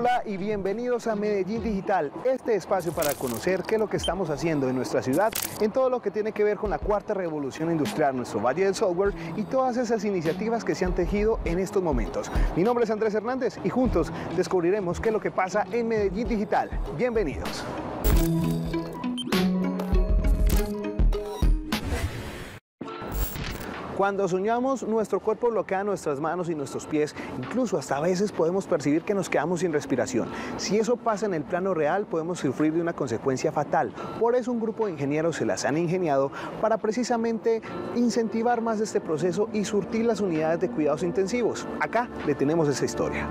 Hola y bienvenidos a Medellín Digital, este espacio para conocer qué es lo que estamos haciendo en nuestra ciudad en todo lo que tiene que ver con la cuarta revolución industrial, nuestro Valle del Software y todas esas iniciativas que se han tejido en estos momentos. Mi nombre es Andrés Hernández y juntos descubriremos qué es lo que pasa en Medellín Digital. Bienvenidos. Cuando soñamos, nuestro cuerpo bloquea nuestras manos y nuestros pies, incluso hasta a veces podemos percibir que nos quedamos sin respiración. Si eso pasa en el plano real, podemos sufrir de una consecuencia fatal. Por eso un grupo de ingenieros se las han ingeniado para precisamente incentivar más este proceso y surtir las unidades de cuidados intensivos. Acá le tenemos esa historia.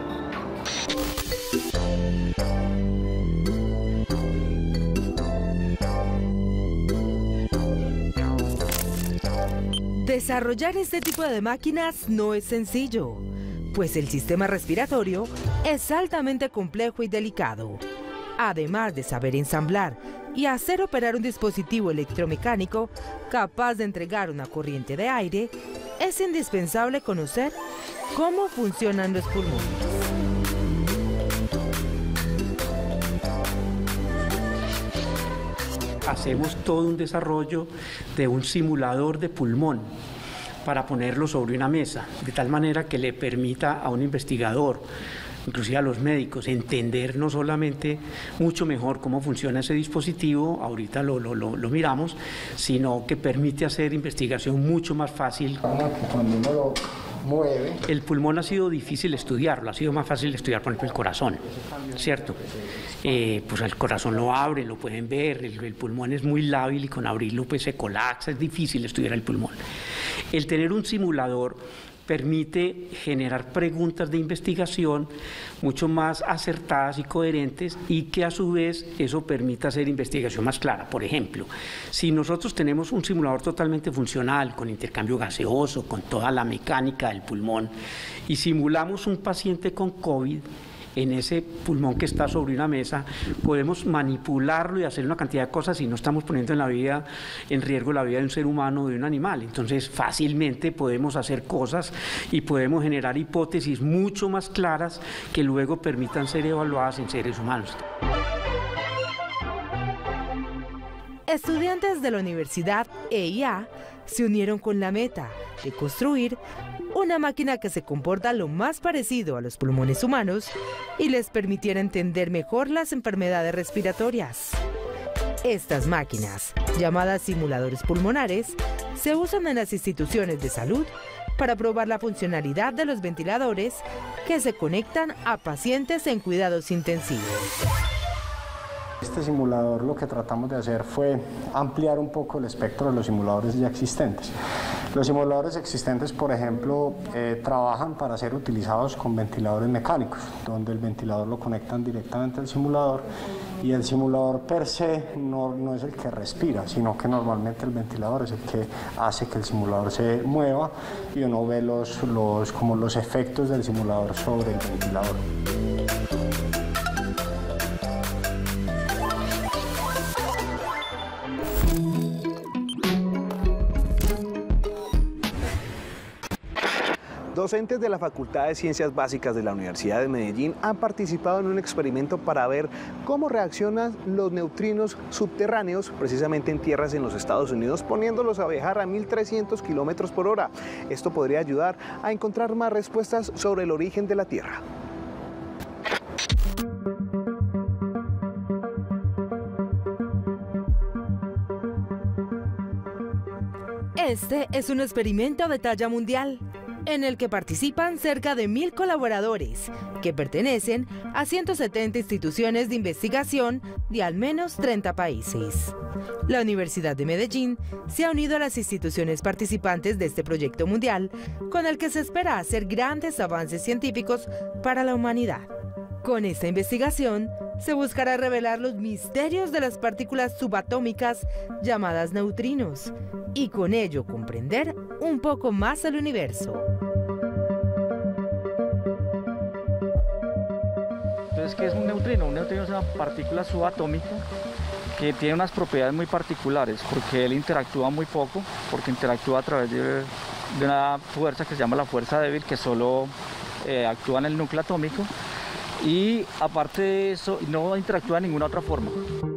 Desarrollar este tipo de máquinas no es sencillo, pues el sistema respiratorio es altamente complejo y delicado. Además de saber ensamblar y hacer operar un dispositivo electromecánico capaz de entregar una corriente de aire, es indispensable conocer cómo funcionan los pulmones. Hacemos todo un desarrollo de un simulador de pulmón para ponerlo sobre una mesa, de tal manera que le permita a un investigador, inclusive a los médicos, entender no solamente mucho mejor cómo funciona ese dispositivo, ahorita lo miramos, sino que permite hacer investigación mucho más fácil. Cuando uno lo mueve. El pulmón ha sido difícil estudiarlo, ha sido más fácil estudiar, por ejemplo, el corazón, ¿cierto? Pues el corazón lo abre, lo pueden ver, el pulmón es muy lábil y con abrirlo pues se colapsa, es difícil estudiar el pulmón. El tener un simulador permite generar preguntas de investigación mucho más acertadas y coherentes y que a su vez eso permita hacer investigación más clara. Por ejemplo, si nosotros tenemos un simulador totalmente funcional, con intercambio gaseoso, con toda la mecánica del pulmón, y simulamos un paciente con COVID, en ese pulmón que está sobre una mesa, podemos manipularlo y hacer una cantidad de cosas y no estamos poniendo en riesgo la vida de un ser humano o de un animal. Entonces, fácilmente podemos hacer cosas y podemos generar hipótesis mucho más claras que luego permitan ser evaluadas en seres humanos. Estudiantes de la Universidad EIA se unieron con la meta de construir una máquina que se comporta lo más parecido a los pulmones humanos y les permitiera entender mejor las enfermedades respiratorias. Estas máquinas, llamadas simuladores pulmonares, se usan en las instituciones de salud para probar la funcionalidad de los ventiladores que se conectan a pacientes en cuidados intensivos. Este simulador lo que tratamos de hacer fue ampliar un poco el espectro de los simuladores ya existentes. Los simuladores existentes, por ejemplo, trabajan para ser utilizados con ventiladores mecánicos, donde el ventilador lo conectan directamente al simulador y el simulador per se no es el que respira, sino que normalmente el ventilador es el que hace que el simulador se mueva y uno ve como los efectos del simulador sobre el ventilador. Docentes de la Facultad de Ciencias Básicas de la Universidad de Medellín han participado en un experimento para ver cómo reaccionan los neutrinos subterráneos, precisamente en tierras en los Estados Unidos, poniéndolos a viajar a 1.300 kilómetros por hora. Esto podría ayudar a encontrar más respuestas sobre el origen de la Tierra. Este es un experimento de talla mundial, en el que participan cerca de 1.000 colaboradores, que pertenecen a 170 instituciones de investigación de al menos 30 países. La Universidad de Medellín se ha unido a las instituciones participantes de este proyecto mundial, con el que se espera hacer grandes avances científicos para la humanidad. Con esta investigación, se buscará revelar los misterios de las partículas subatómicas llamadas neutrinos, y con ello comprender un poco más el universo. Entonces, ¿qué es un neutrino? Un neutrino es una partícula subatómica que tiene unas propiedades muy particulares, porque él interactúa muy poco, porque interactúa a través de una fuerza que se llama la fuerza débil, que solo actúa en el núcleo atómico, y aparte de eso no interactúa de ninguna otra forma.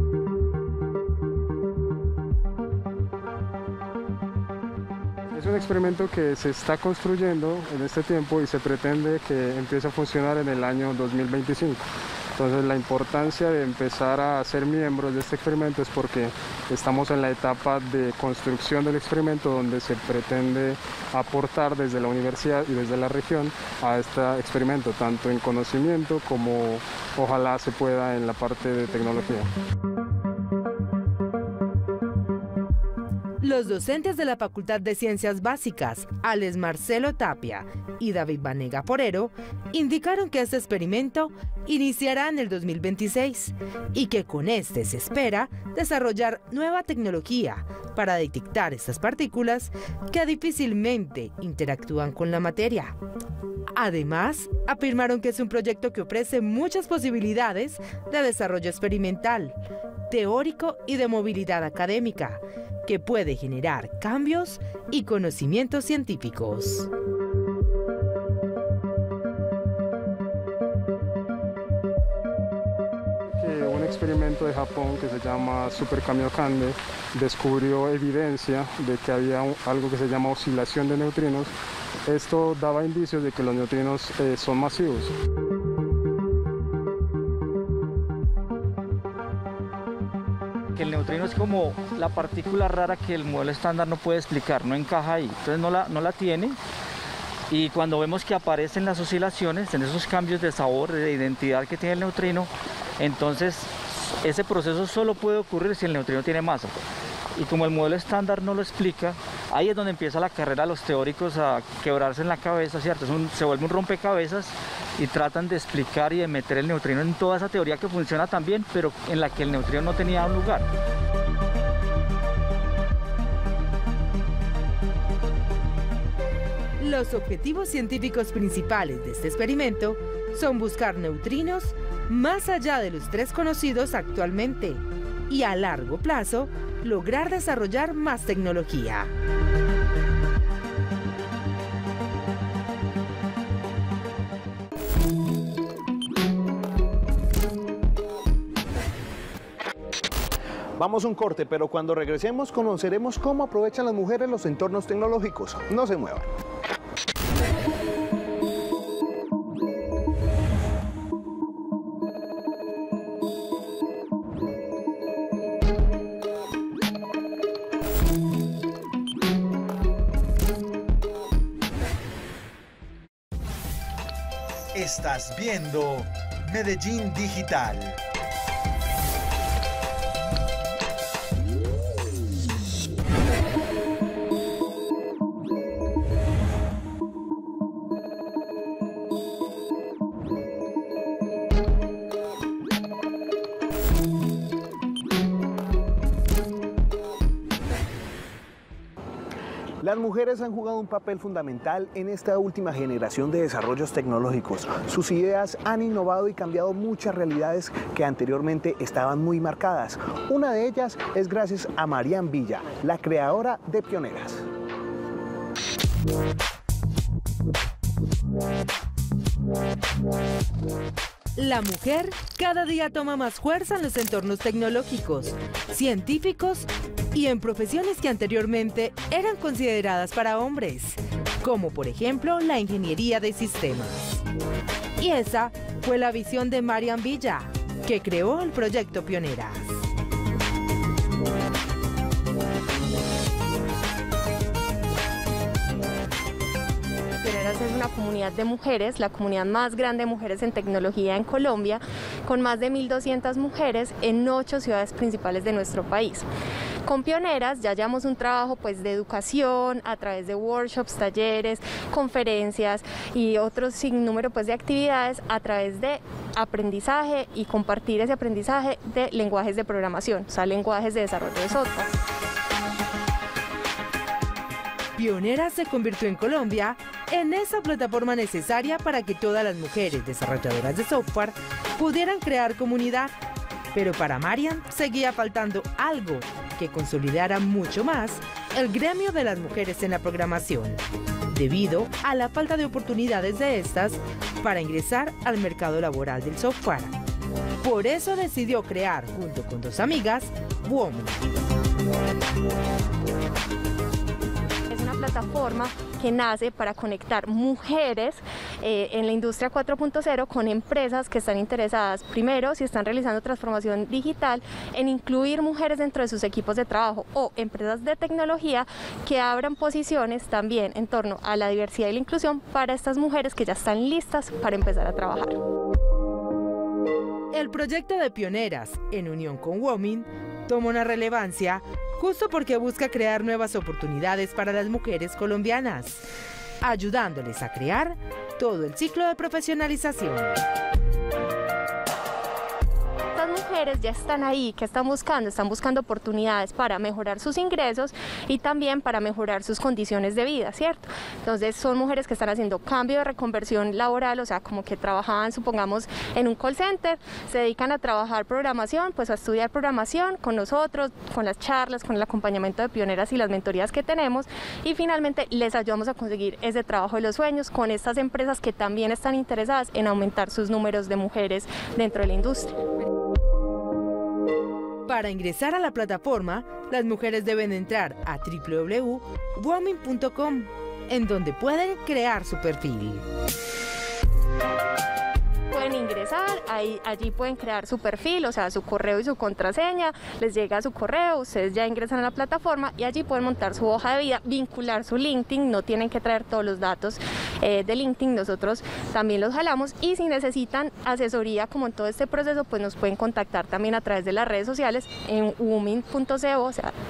Es un experimento que se está construyendo en este tiempo y se pretende que empiece a funcionar en el año 2025. Entonces la importancia de empezar a ser miembros de este experimento es porque estamos en la etapa de construcción del experimento donde se pretende aportar desde la universidad y desde la región a este experimento, tanto en conocimiento como ojalá se pueda en la parte de tecnología. Los docentes de la Facultad de Ciencias Básicas, Alex Marcelo Tapia y David Vanega Porero, indicaron que este experimento iniciará en el 2026 y que con este se espera desarrollar nueva tecnología para detectar estas partículas que difícilmente interactúan con la materia. Además, afirmaron que es un proyecto que ofrece muchas posibilidades de desarrollo experimental, teórico y de movilidad académica, que puede generar cambios y conocimientos científicos. Un experimento de Japón que se llama Super Kamiokande descubrió evidencia de que había algo que se llama oscilación de neutrinos. Esto daba indicios de que los neutrinos son masivos. Que el neutrino es como la partícula rara que el modelo estándar no puede explicar, no encaja ahí, entonces no la tiene. Y cuando vemos que aparecen las oscilaciones, en esos cambios de sabor, de identidad que tiene el neutrino, entonces ese proceso solo puede ocurrir si el neutrino tiene masa. Y como el modelo estándar no lo explica, ahí es donde empieza la carrera de los teóricos a quebrarse en la cabeza, ¿cierto? Se vuelve un rompecabezas y tratan de explicar y de meter el neutrino en toda esa teoría que funciona tan bien, pero en la que el neutrino no tenía un lugar. Los objetivos científicos principales de este experimento son buscar neutrinos más allá de los 3 conocidos actualmente y a largo plazo lograr desarrollar más tecnología. Vamos a un corte, pero cuando regresemos conoceremos cómo aprovechan las mujeres los entornos tecnológicos. No se muevan. Estás viendo Medellín Digital. Las mujeres han jugado un papel fundamental en esta última generación de desarrollos tecnológicos. Sus ideas han innovado y cambiado muchas realidades que anteriormente estaban muy marcadas. Una de ellas es gracias a Marian Villa, la creadora de Pioneras. La mujer cada día toma más fuerza en los entornos tecnológicos, científicos y en profesiones que anteriormente eran consideradas para hombres, como por ejemplo la ingeniería de sistemas. Y esa fue la visión de Marian Villa, que creó el proyecto Pioneras. Pioneras es una comunidad de mujeres, la comunidad más grande de mujeres en tecnología en Colombia, con más de 1.200 mujeres en 8 ciudades principales de nuestro país. Con Pioneras ya llevamos un trabajo de educación a través de workshops, talleres, conferencias y otros sinnúmero de actividades a través de aprendizaje y compartir ese aprendizaje de lenguajes de programación, o sea, lenguajes de desarrollo de software. Pioneras se convirtió en Colombia en esa plataforma necesaria para que todas las mujeres desarrolladoras de software pudieran crear comunidad. Pero para Marian seguía faltando algo que consolidara mucho más el gremio de las mujeres en la programación. debido a la falta de oportunidades de estas para ingresar al mercado laboral del software. Por eso decidió crear, junto con 2 amigas, Womin. Es una plataforma que nace para conectar mujeres en la industria 4.0 con empresas que están interesadas, primero, si están realizando transformación digital, en incluir mujeres dentro de sus equipos de trabajo, o empresas de tecnología que abran posiciones también en torno a la diversidad y la inclusión para estas mujeres que ya están listas para empezar a trabajar. El proyecto de Pioneras, en unión con Womin, toma una relevancia justo porque busca crear nuevas oportunidades para las mujeres colombianas, ayudándoles a crear todo el ciclo de profesionalización. Estas mujeres ya están ahí, que están buscando oportunidades para mejorar sus ingresos y también para mejorar sus condiciones de vida, ¿cierto? Entonces son mujeres que están haciendo cambio de reconversión laboral, o sea, como que trabajaban, supongamos, en un call center, se dedican a trabajar programación, pues a estudiar programación con nosotros, con las charlas, con el acompañamiento de Pioneras y las mentorías que tenemos, y finalmente les ayudamos a conseguir ese trabajo de los sueños con estas empresas que también están interesadas en aumentar sus números de mujeres dentro de la industria. Para ingresar a la plataforma, las mujeres deben entrar a www.womin.com, en donde pueden crear su perfil. Pueden ingresar, allí pueden crear su perfil, o sea, su correo y su contraseña, les llega a su correo, ustedes ya ingresan a la plataforma y allí pueden montar su hoja de vida, vincular su LinkedIn, no tienen que traer todos los datos de LinkedIn, nosotros también los jalamos, y si necesitan asesoría como en todo este proceso, pues nos pueden contactar también a través de las redes sociales en womin.co, o sea,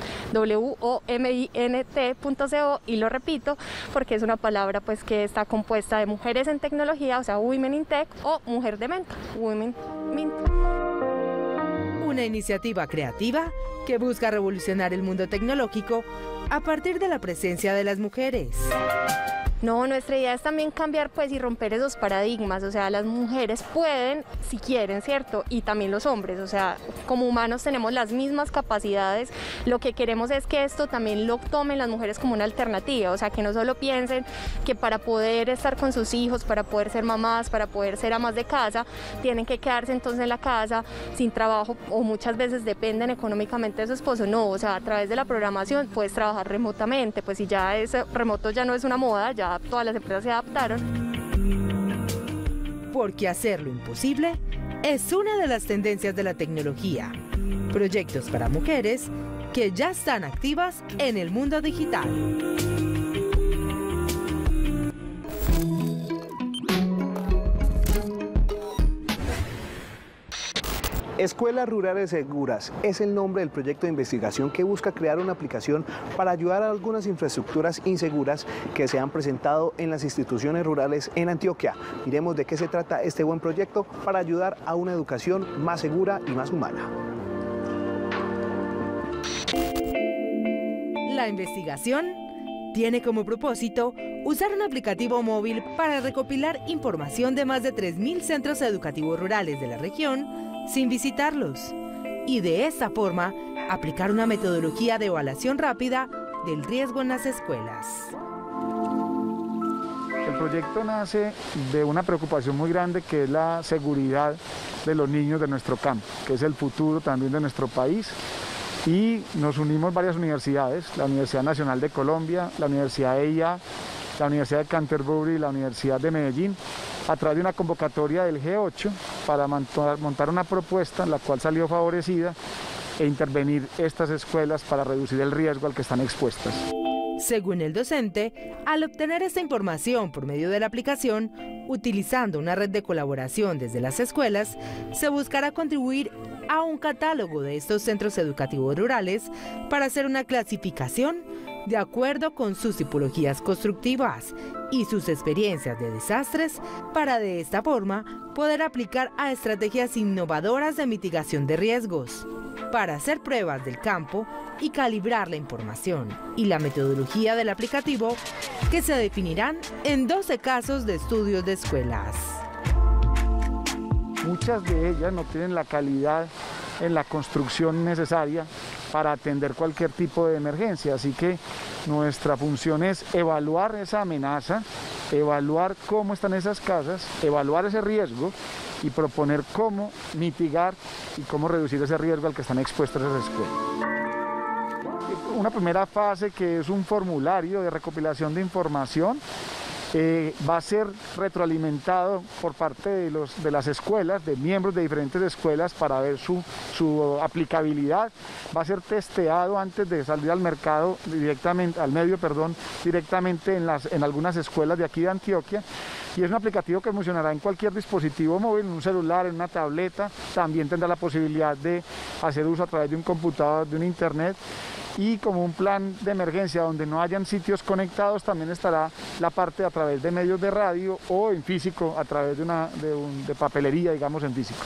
WOMINT.co, y lo repito porque es una palabra pues que está compuesta de mujeres en tecnología, o sea, Women in Tech, o mujer de Menta, Women Mint. Una iniciativa creativa que busca revolucionar el mundo tecnológico a partir de la presencia de las mujeres. No, nuestra idea es también cambiar pues y romper esos paradigmas, o sea, las mujeres pueden si quieren, ¿cierto? Y también los hombres, o sea, como humanos tenemos las mismas capacidades, lo que queremos es que esto también lo tomen las mujeres como una alternativa, o sea, que no solo piensen que para poder estar con sus hijos, para poder ser mamás, para poder ser amas de casa, tienen que quedarse entonces en la casa sin trabajo, o muchas veces dependen económicamente de su esposo. No, o sea, a través de la programación puedes trabajar remotamente, pues si ya ese remoto ya no es una moda, ya todas las empresas se adaptaron. Porque hacer lo imposible es una de las tendencias de la tecnología. Proyectos para mujeres que ya están activas en el mundo digital. Escuelas Rurales Seguras es el nombre del proyecto de investigación que busca crear una aplicación para ayudar a algunas infraestructuras inseguras que se han presentado en las instituciones rurales en Antioquia. Miremos de qué se trata este buen proyecto para ayudar a una educación más segura y más humana. La investigación tiene como propósito usar un aplicativo móvil para recopilar información de más de 3.000 centros educativos rurales de la región sin visitarlos, y de esta forma aplicar una metodología de evaluación rápida del riesgo en las escuelas. El proyecto nace de una preocupación muy grande, que es la seguridad de los niños de nuestro campo, que es el futuro también de nuestro país. Y nos unimos varias universidades, la Universidad Nacional de Colombia, la Universidad EIA, la Universidad de Canterbury y la Universidad de Medellín, a través de una convocatoria del G8 para montar una propuesta en la cual salió favorecida e intervenir estas escuelas para reducir el riesgo al que están expuestas. Según el docente, al obtener esta información por medio de la aplicación, utilizando una red de colaboración desde las escuelas, se buscará contribuir a un catálogo de estos centros educativos rurales para hacer una clasificación de acuerdo con sus tipologías constructivas y sus experiencias de desastres, para de esta forma poder aplicar a estrategias innovadoras de mitigación de riesgos, para hacer pruebas del campo y calibrar la información y la metodología del aplicativo, que se definirán en 12 casos de estudios de escuelas. Muchas de ellas no tienen la calidad en la construcción necesaria para atender cualquier tipo de emergencia, así que nuestra función es evaluar esa amenaza, evaluar cómo están esas casas, evaluar ese riesgo y proponer cómo mitigar y cómo reducir ese riesgo al que están expuestas esas escuelas. Una primera fase, que es un formulario de recopilación de información, va a ser retroalimentado por parte de las escuelas, de miembros de diferentes escuelas, para ver su aplicabilidad. Va a ser testeado antes de salir al mercado directamente, directamente en algunas escuelas de aquí de Antioquia. Y es un aplicativo que funcionará en cualquier dispositivo móvil, en un celular, en una tableta. También tendrá la posibilidad de hacer uso a través de un computador, de un internet. Y como un plan de emergencia donde no hayan sitios conectados, también estará la parte a través de medios de radio o en físico, a través de papelería, digamos, en físico.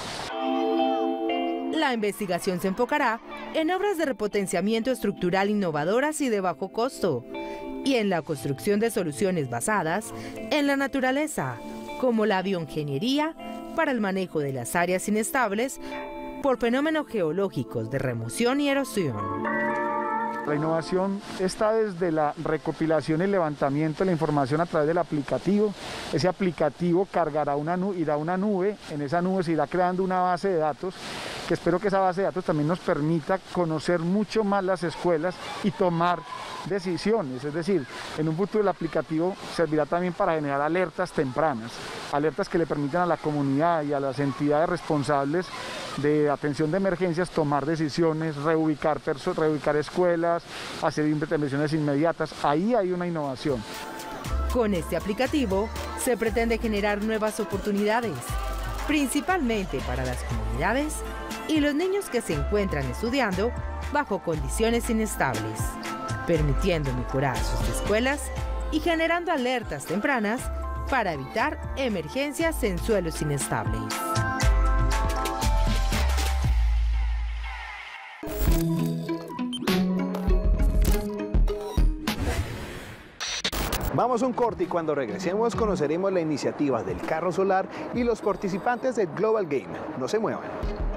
La investigación se enfocará en obras de repotenciamiento estructural innovadoras y de bajo costo, y en la construcción de soluciones basadas en la naturaleza, como la bioingeniería para el manejo de las áreas inestables por fenómenos geológicos de remoción y erosión. La innovación está desde la recopilación y levantamiento de la información a través del aplicativo. Ese aplicativo cargará irá a una nube, en esa nube se irá creando una base de datos, que espero que esa base de datos también nos permita conocer mucho más las escuelas y tomar decisiones. Es decir, en un futuro el aplicativo servirá también para generar alertas tempranas, alertas que le permitan a la comunidad y a las entidades responsables de atención de emergencias tomar decisiones, reubicar escuelas, hacer intervenciones inmediatas. Ahí hay una innovación. Con este aplicativo se pretende generar nuevas oportunidades, principalmente para las comunidades y los niños que se encuentran estudiando bajo condiciones inestables, permitiendo mejorar sus escuelas y generando alertas tempranas para evitar emergencias en suelos inestables. Vamos a un corte y cuando regresemos conoceremos la iniciativa del carro solar y los participantes del Global Game. No se muevan.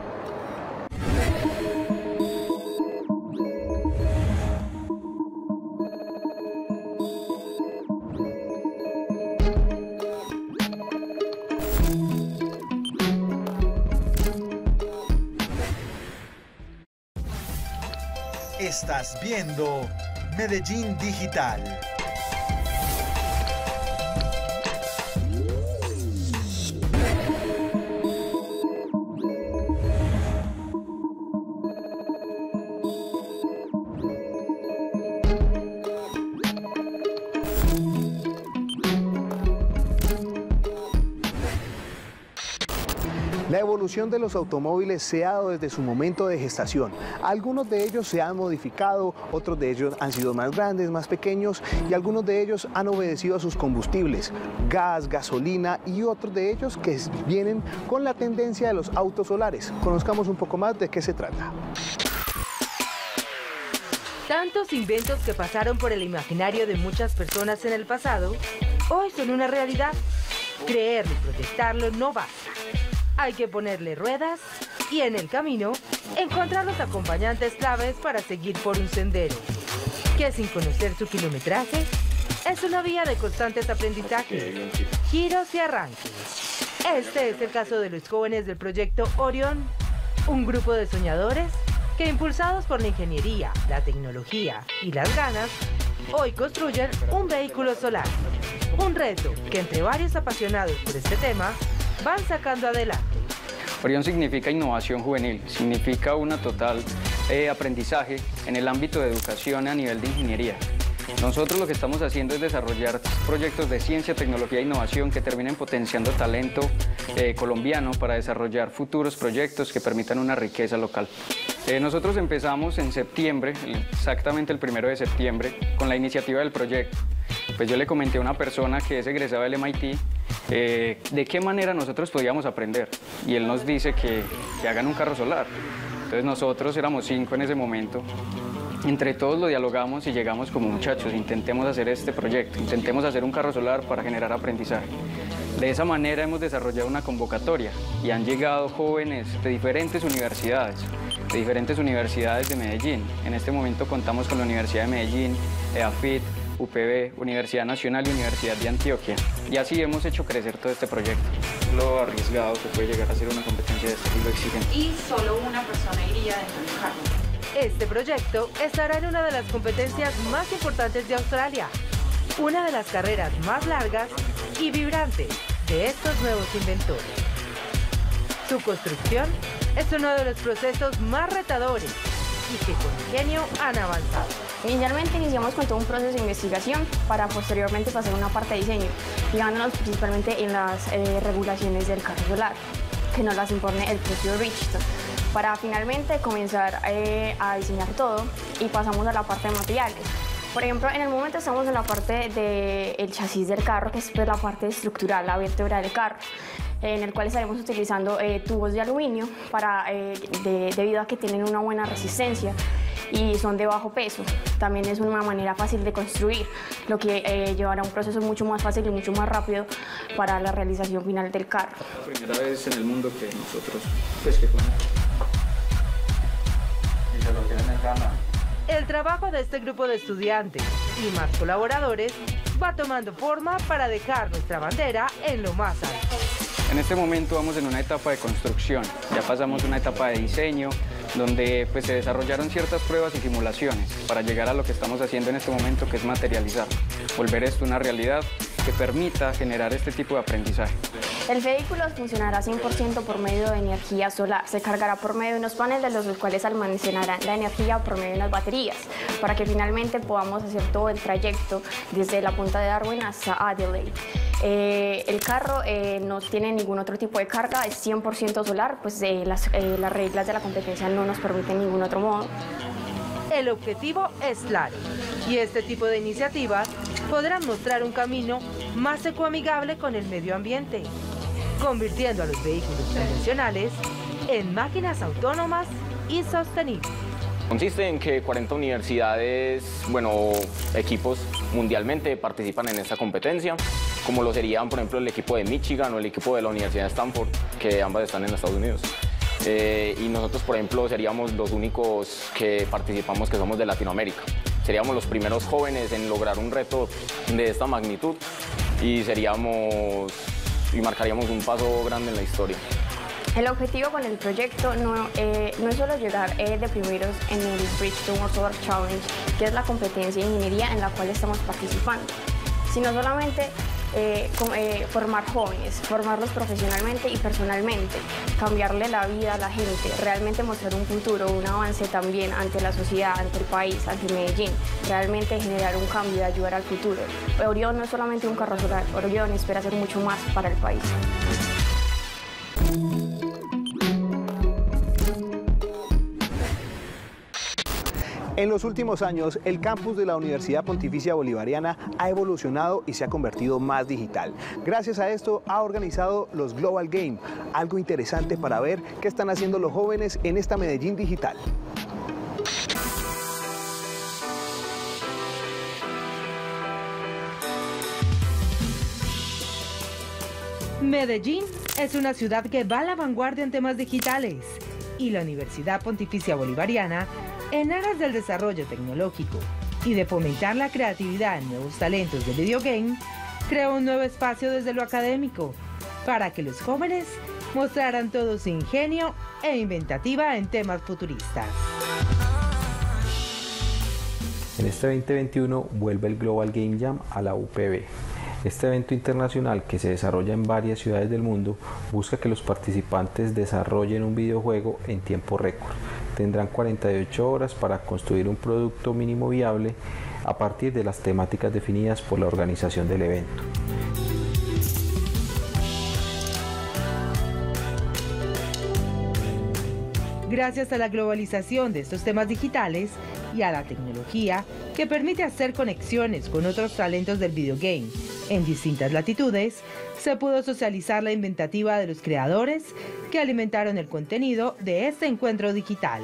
Estás viendo Medellín Digital. La evolución de los automóviles se ha dado desde su momento de gestación. Algunos de ellos se han modificado, otros de ellos han sido más grandes, más pequeños y algunos de ellos han obedecido a sus combustibles, gas, gasolina y otros de ellos que vienen con la tendencia de los autos solares. Conozcamos un poco más de qué se trata. Tantos inventos que pasaron por el imaginario de muchas personas en el pasado, hoy son una realidad. Creerlo y proyectarlo no basta. Hay que ponerle ruedas y en el camino encontrar los acompañantes claves para seguir por un sendero, que sin conocer su kilometraje es una vía de constantes aprendizajes, giros y arranques. Este es el caso de los jóvenes del proyecto Orión, un grupo de soñadores que, impulsados por la ingeniería, la tecnología y las ganas, hoy construyen un vehículo solar. Un reto que entre varios apasionados por este tema van sacando adelante. Orión significa innovación juvenil, significa un total aprendizaje en el ámbito de educación a nivel de ingeniería. Nosotros lo que estamos haciendo es desarrollar proyectos de ciencia, tecnología e innovación que terminen potenciando talento colombiano para desarrollar futuros proyectos que permitan una riqueza local. Nosotros empezamos en septiembre, exactamente el 1 de septiembre, con la iniciativa del proyecto. Pues yo le comenté a una persona que es egresada del MIT de qué manera nosotros podíamos aprender. Y él nos dice que hagan un carro solar. Entonces nosotros éramos 5 en ese momento. Entre todos lo dialogamos y llegamos como muchachos, intentemos hacer este proyecto, intentemos hacer un carro solar para generar aprendizaje. De esa manera hemos desarrollado una convocatoria y han llegado jóvenes de diferentes universidades de diferentes universidades de Medellín. En este momento contamos con la Universidad de Medellín, EAFIT, UPB, Universidad Nacional y Universidad de Antioquia. Y así hemos hecho crecer todo este proyecto. Lo arriesgado que puede llegar a ser una competencia de este tipo exigente. Y solo una persona iría dentro del carro. Este proyecto estará en una de las competencias más importantes de Australia, una de las carreras más largas y vibrantes de estos nuevos inventores. Su construcción es uno de los procesos más retadores y que con ingenio han avanzado. Inicialmente iniciamos con todo un proceso de investigación para posteriormente pasar a una parte de diseño, fijándonos principalmente en las regulaciones del carro solar, que nos las impone el propio Bridgestone, para finalmente comenzar a diseñar todo y pasamos a la parte de materiales. Por ejemplo, en el momento estamos en la parte del chasis del carro, que es la parte estructural, la vértebra del carro, en el cual estaremos utilizando tubos de aluminio debido a que tienen una buena resistencia y son de bajo peso. También es una manera fácil de construir, lo que llevará a un proceso mucho más fácil y mucho más rápido para la realización final del carro. La primera vez en el mundo que nosotros que ponemos. Y se lo tienen en gana. El trabajo de este grupo de estudiantes y más colaboradores va tomando forma para dejar nuestra bandera en lo más alto. En este momento vamos en una etapa de construcción, ya pasamos una etapa de diseño, donde se desarrollaron ciertas pruebas y simulaciones para llegar a lo que estamos haciendo en este momento, que es materializar, volver esto una realidad que permita generar este tipo de aprendizaje. El vehículo funcionará 100% por medio de energía solar. Se cargará por medio de unos paneles, los cuales almacenarán la energía por medio de unas baterías, para que finalmente podamos hacer todo el trayecto desde la punta de Darwin hasta Adelaide. El carro no tiene ningún otro tipo de carga, es 100% solar, pues las reglas de la competencia no nos permiten ningún otro modo. El objetivo es claro y este tipo de iniciativas podrán mostrar un camino más ecoamigable con el medio ambiente, convirtiendo a los vehículos convencionales en máquinas autónomas y sostenibles. Consiste en que 40 universidades, equipos mundialmente participan en esta competencia, como lo serían, por ejemplo, el equipo de Michigan o el equipo de la Universidad de Stanford, que ambas están en Estados Unidos. Y nosotros, por ejemplo, seríamos los únicos que participamos que somos de Latinoamérica. Seríamos los primeros jóvenes en lograr un reto de esta magnitud y marcaríamos un paso grande en la historia. El objetivo con el proyecto no es solo llegar de primeros en el Bridgestone World Solar Challenge, que es la competencia de ingeniería en la cual estamos participando, sino solamente formar jóvenes, formarlos profesionalmente y personalmente, cambiarle la vida a la gente, realmente mostrar un futuro, un avance también ante la sociedad, ante el país, ante Medellín, realmente generar un cambio y ayudar al futuro. Orión no es solamente un carro solar, Orión espera hacer mucho más para el país. En los últimos años, el campus de la Universidad Pontificia Bolivariana ha evolucionado y se ha convertido más digital. Gracias a esto ha organizado los Global Games, algo interesante para ver qué están haciendo los jóvenes en esta Medellín digital. Medellín es una ciudad que va a la vanguardia en temas digitales y la Universidad Pontificia Bolivariana, en aras del desarrollo tecnológico y de fomentar la creatividad en nuevos talentos de videogame, creó un nuevo espacio desde lo académico para que los jóvenes mostraran todo su ingenio e inventativa en temas futuristas. En este 2021 vuelve el Global Game Jam a la UPB. Este evento internacional, que se desarrolla en varias ciudades del mundo, busca que los participantes desarrollen un videojuego en tiempo récord. Tendrán 48 horas para construir un producto mínimo viable a partir de las temáticas definidas por la organización del evento. Gracias a la globalización de estos temas digitales y a la tecnología que permite hacer conexiones con otros talentos del videogame en distintas latitudes, se pudo socializar la inventativa de los creadores que alimentaron el contenido de este encuentro digital.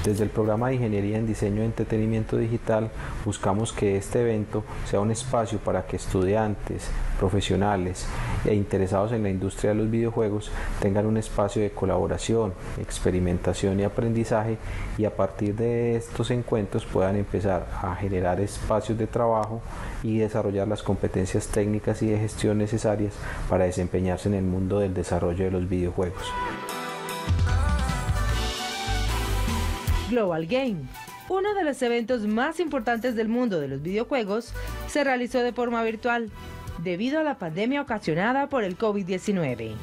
Desde el programa de Ingeniería en Diseño y Entretenimiento Digital buscamos que este evento sea un espacio para que estudiantes, profesionales e interesados en la industria de los videojuegos tengan un espacio de colaboración, experimentación y aprendizaje, y a partir de estos encuentros puedan empezar a generar espacios de trabajo y desarrollar las competencias técnicas y de gestión necesarias para desempeñarse en el mundo del desarrollo de los videojuegos. Global Game, uno de los eventos más importantes del mundo de los videojuegos, se realizó de forma virtual debido a la pandemia ocasionada por el COVID-19.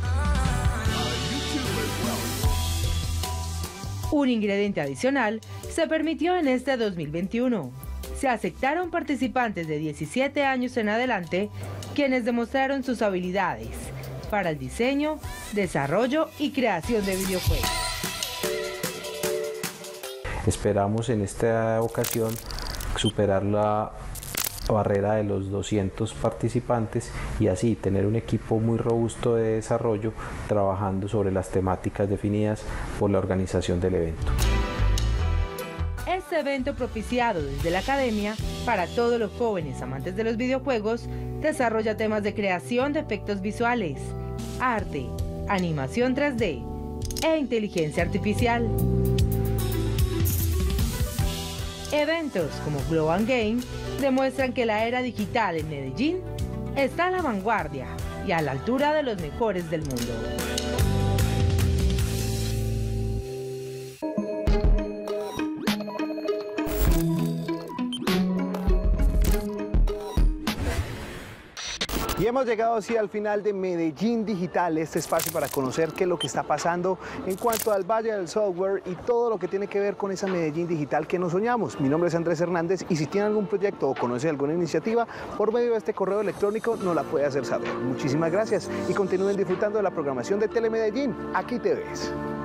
Un ingrediente adicional se permitió en este 2021. Se aceptaron participantes de 17 años en adelante, quienes demostraron sus habilidades para el diseño, desarrollo y creación de videojuegos. Esperamos en esta ocasión superar la barrera de los 200 participantes y así tener un equipo muy robusto de desarrollo trabajando sobre las temáticas definidas por la organización del evento. Este evento, propiciado desde la academia para todos los jóvenes amantes de los videojuegos, desarrolla temas de creación de efectos visuales, arte, animación 3D e inteligencia artificial. Eventos como Global Game demuestran que la era digital en Medellín está a la vanguardia y a la altura de los mejores del mundo. Y hemos llegado así al final de Medellín Digital, este espacio para conocer qué es lo que está pasando en cuanto al Valle del Software y todo lo que tiene que ver con esa Medellín Digital que nos soñamos. Mi nombre es Andrés Hernández y si tiene algún proyecto o conoce alguna iniciativa, por medio de este correo electrónico nos la puede hacer saber. Muchísimas gracias y continúen disfrutando de la programación de Telemedellín. Aquí te ves.